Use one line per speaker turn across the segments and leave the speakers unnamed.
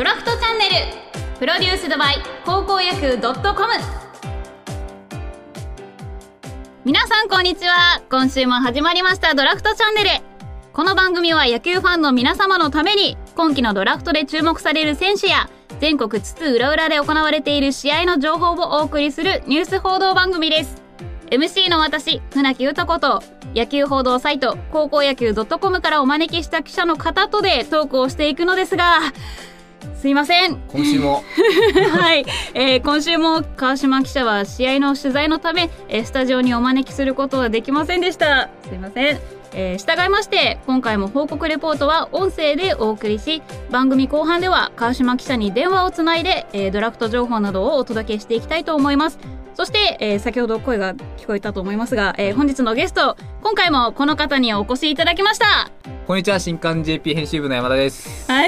ドラフトチャンネルプロデュースドバイ高校野球 .com。 皆さんこんにちは。今週も始まりましたドラフトチャンネル。この番組は野球ファンの皆様のために今季のドラフトで注目される選手や全国津々浦々で行われている試合の情報をお送りするニュース報道番組です。 MC の私船木豊子と野球報道サイト高校野球 .com からお招きした記者の方とでトークをしていくのですが、すいません
今週も
はい、今週も川島記者は試合の取材のためスタジオにお招きすることはできませんでした。すいません。従いまして今回も報告レポートは音声でお送りし、番組後半では川島記者に電話をつないで、ドラフト情報などをお届けしていきたいと思います。そして、先ほど声が聞こえたと思いますが、本日のゲスト、今回もこの方にお越しいただきました。
こんにちは、新刊 JP 編集部の山田です。
はい、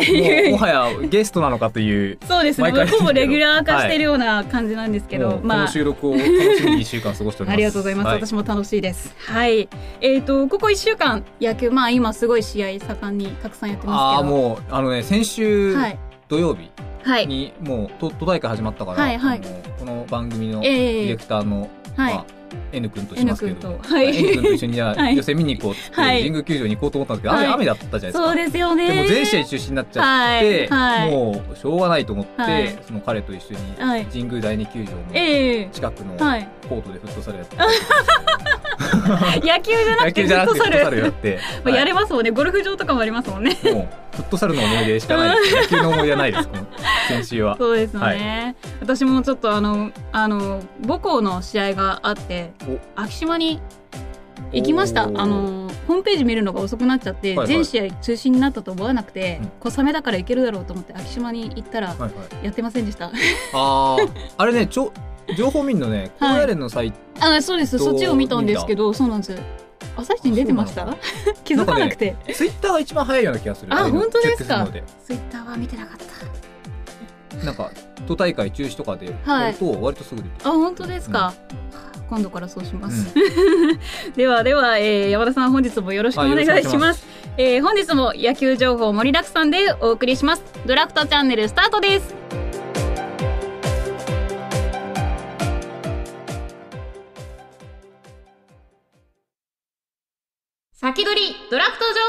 もはやゲストなのかという
そうですね、ほぼレギュラー化してるような感じなんですけど、
この収録を楽しみに1週間過ごしております
ありがとうございます、はい、私も楽しいです。はい、ここ1週間野球、今すごい試合盛んにたくさんやってますけど、
もう先週土曜日
はい
にもう都大会始まったから、
はいはい、
この番組のディレクターの、N 君としますけど、N 君と一緒に予選見に行こうって、神宮球場に行こうと思ったんですけど、雨だったじゃないですか。
そうですよね。
でも全試合中止になっちゃって、もうしょうがないと思って、その彼と一緒に神宮第二球場の近くのコートでフットサルやって
野球じゃなくてフットサル
やって
やれますもんね。ゴルフ場とかもありますもんね。
もうフットサルの思い出しかないです。野球の思い出はないです。先週は
そうですよね。私もちょっと母校の試合があって昭島に行きました。ホームページ見るのが遅くなっちゃって、全試合中止になったと思わなくて、小雨だから行けるだろうと思って昭島に行ったらやってませんでした。
あれね、情報見んのね、高野連のサイト、
そうです、そっちを見たんですけど、そうなんです。朝日に出てました？気づかなくて。
ツイッターが一番早いような気がする。
本当ですか？ツイッターは見てなかった。
なんか都大会中止とかでやると割とすぐ出てる。
本当ですか？今度からそうします。では山田さん、本日もよろしくお願いします。本日も野球情報盛りだくさんでお送りします。ドラフトチャンネルスタートです。先取りドラフト情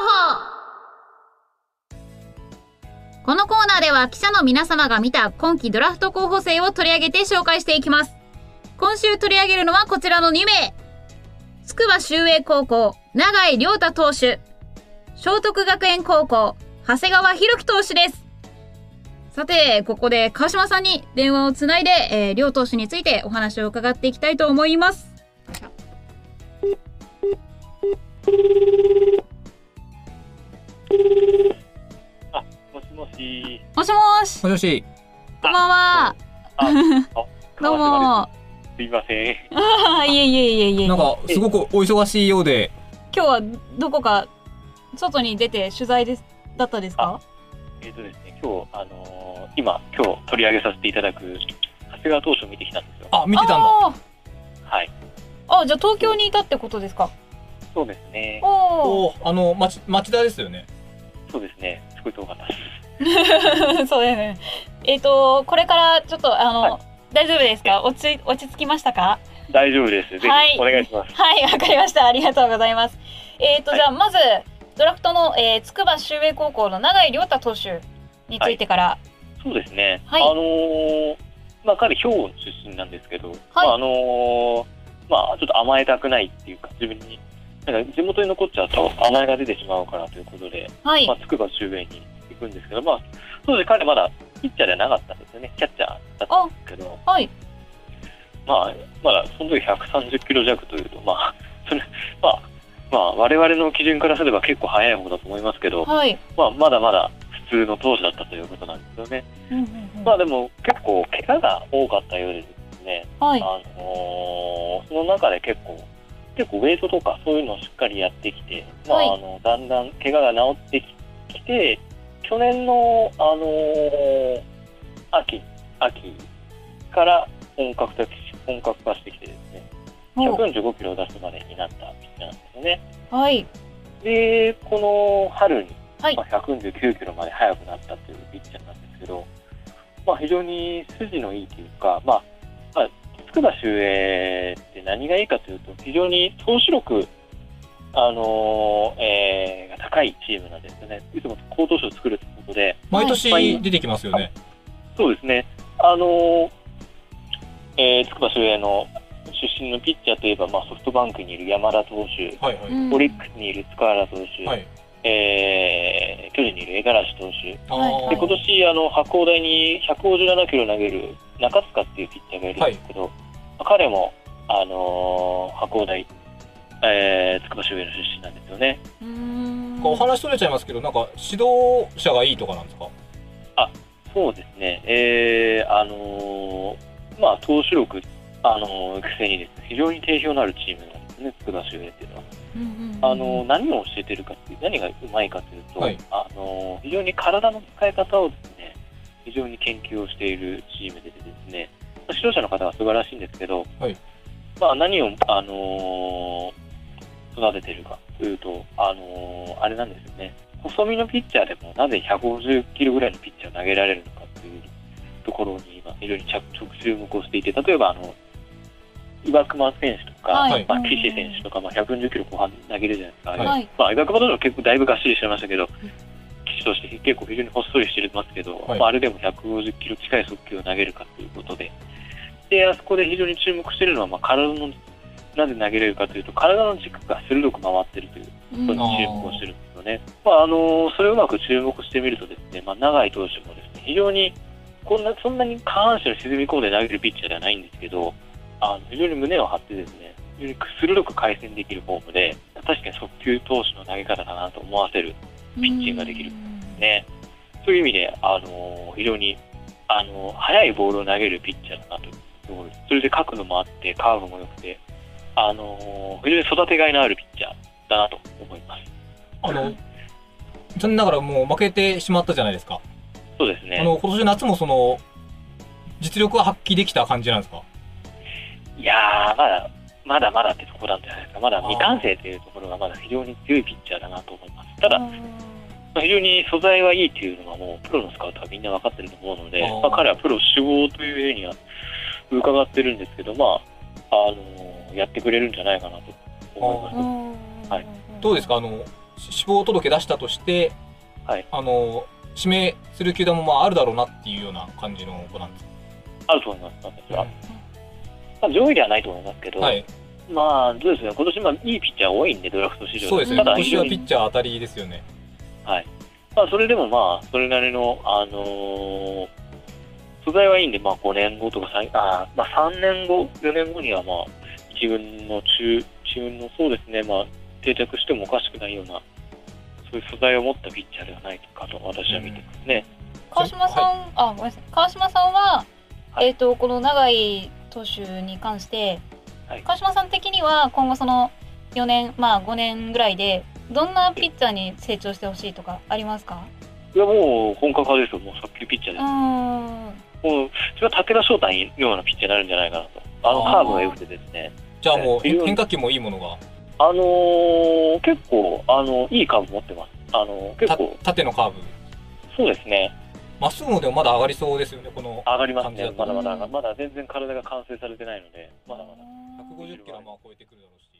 報。このコーナーでは記者の皆様が見た今季ドラフト候補生を取り上げて紹介していきます。今週取り上げるのはこちらの2名。筑波秀英高校永井亮太投手、聖徳学園高校長谷川博己投手です。さて、ここで川島さんに電話をつないで、両投手についてお話を伺っていきたいと思います。
もしもし。
もしもし。
もしもし。
こんばんは。どうも。
すいません。
いえ。
なんかすごくお忙しいようで。
今日はどこか外に出て取材だったですか？
ですね、今日取り上げさせていただく長谷川投手を見てきたんですよ。
見てたんだ。
はい。
じゃあ東京にいたってことですか？
そうですね。
町田ですよね。
そうですね。すごい遠かったです。
そうですね。これからちょっと大丈夫ですか？落ち着きましたか？
大丈夫です。ぜひお願いします。
はい、わかりました。ありがとうございます。じゃあまずドラフトの、筑波秀英高校の永井亮太投手についてから。
そうですね。
はい。
彼兵庫の出身なんですけど、ちょっと甘えたくないっていうか、自分になんか地元に残っちゃうと甘えが出てしまうからということで、筑波秀英に行くんですけど、当時彼まだピッチャーではなかったんですよね。キャッチャーだったんですけど、まだその時130キロ弱というと、我々の基準からすれば結構速い方だと思いますけど、まだまだ普通の投手だったということなんですよね。でも結構怪我が多かったようでですね、その中で結構ウェイトとかそういうのをしっかりやってきて、だんだん怪我が治ってきて、去年の、秋から本格化してきてですね、145キロを出すまでになったピッチャーなんですよね。で、この春に、149キロまで速くなったというピッチャーなんですですけど、非常に筋のいいというか、筑波秀英って何がいいかというと、非常に投手力が高いチームなんですよね。いつも好投手を作るということで、
毎年出てきますよね。
そうですね。筑波秀英の出身のピッチャーといえば、ソフトバンクにいる山田投手、オリックスにいる塚原投手、巨人にいる五十嵐投手、で今年白鴎大に157キロ投げる中塚っていうピッチャーがいるんですけど、彼も白鴎大、筑波秀英の出身なんですよね。
お話取れちゃいますけど、なんか指導者がいいとかなんですか？
そうですね。投手力育成にですね、非常に定評のあるチームなんですね、筑波秀英っていうのは。何を教えてるかっていう、何がうまいかというと、非常に体の使い方をですね、非常に研究をしているチームでですね、指導者の方は素晴らしいんですけど、何を育ててるかというと、あれなんですよね。細身のピッチャーでもなぜ150キロぐらいのピッチャーを投げられるのかというところに今非常に注目をしていて、例えば岩隈選手とか、岸選手とか、140キロ後半投げるじゃないですか。岩隈との結構だいぶがっしりしてましたけど、岸として結構非常にほっそりしてますけど、あれでも150キロ近い速球を投げるかということで、あそこで非常に注目しているのは、体のなぜ投げれるかというと、体の軸が鋭く回っているということに注目をしているんですよね。それをうまく注目してみるとですね、永井投手もですね、非常にそんなに下半身を沈み込んで投げるピッチャーではないんですけど、非常に胸を張ってですね、非常に鋭く回旋できるフォームで、確かに速球投手の投げ方だなと思わせるピッチングができるんですね。そういう意味で、非常に速いボールを投げるピッチャーだなというところです。それで角度もあって、カーブも良くて、非常に育てがいのあるピッチャーだなと思います。
残念ながらもう負けてしまったじゃないですか。
そうですね。
今年夏も実力は発揮できた感じなんですか？
いやー、まだってところなんじゃないですか。まだ未完成というところがまだ非常に強いピッチャーだなと思います。ただ、非常に素材はいいというのはもうプロのスカウトはみんな分かってると思うので、彼はプロ志望というふうには伺ってるんですけど、やってくれるんじゃないかなと思います。
どうですか、志望届出したとして、指名する球団もあるだろうなっていうような感じの子なんですか？
あると思います、私は。上位ではないと思いますけど、どうですね、今年いいピッチャー多いんで、ドラフト市場で。
そうですね、今年はピッチャー当たりですよね。
それでもそれなりの、素材はいいんで、5年後とか3年後、4年後には一軍のそうですね、定着してもおかしくないような、そういう素材を持ったピッチャーではないかと私は見てますね。
川島さん、ごめんなさい。川島さんは、この永井投手に関して、川島さん的には今後その4年、5年ぐらいでどんなピッチャーに成長してほしいとかありますか？
いや、もう本格派ですよ。もう速球ピッチャーです。もうそれは武田翔太のようなピッチャーになるんじゃないかなと。カーブが良くてですね。
じゃあもう変化球もいいものが。
結構いいカーブ持ってます。結構
縦のカーブ。
そうですね。
まっすぐのでもまだ上がりそうですよね、この
上がりますね。まだ全然体が完成されてないので、まだまだ。
150キロは超えてくるだろうし。